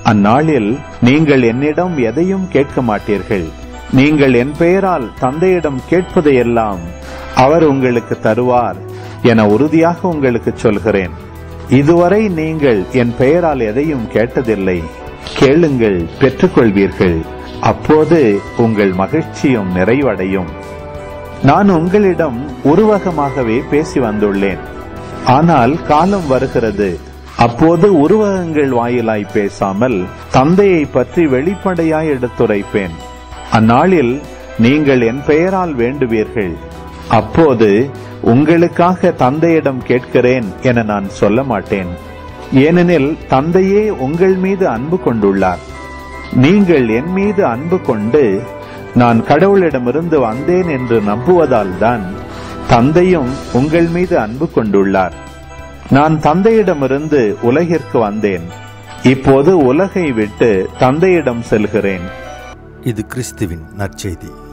அந்நாளில் நீங்கள் என்னிடம் எதையும் கேட்க மாட்டீர்கள். நீங்கள் என் பெயரால் தந்தையிடம் கேட்பதையெல்லாம் அவர் உங்களுக்கு தருவார் என உறுதியாக உங்களுக்கு சொல்கிறேன். இதுவரை நீங்கள் என் பெயரால் எதையும் கேட்டதில்லை. கேளுங்கள், பெற்றுக்கொள்வீர்கள். அப்போது உங்கள் மகிழ்ச்சியும் நிறைவடையும். நான் உங்களிடம் உருவகமாகவே பேசி வந்துள்ளேன். ஆனால் காலம் வருகிறது, அப்போது உருவகங்கள் வாயிலாய் பேசாமல் தந்தையை பற்றி வெளிப்படையாய் எடுத்துரைப்பேன். அந்நாளில் நீங்கள் என் பெயரால் வேண்டுவீர்கள். அப்போது உங்களுக்காக தந்தையிடம் கேட்கிறேன் என நான் சொல்ல மாட்டேன். ஏனெனில் தந்தையே உங்கள் மீது அன்பு கொண்டுள்ளார். நீங்கள் என் மீது அன்பு கொண்டு நான் கடவுளிடமிருந்து வந்தேன் என்று நம்புவதால் தான் தந்தையும் உங்கள் மீது அன்பு கொண்டுள்ளார். நான் தந்தையிடமிருந்து உலகிற்கு வந்தேன். இப்போது உலகை விட்டு தந்தையிடம் செல்கிறேன். இது கிறிஸ்துவின் நற்செய்தி.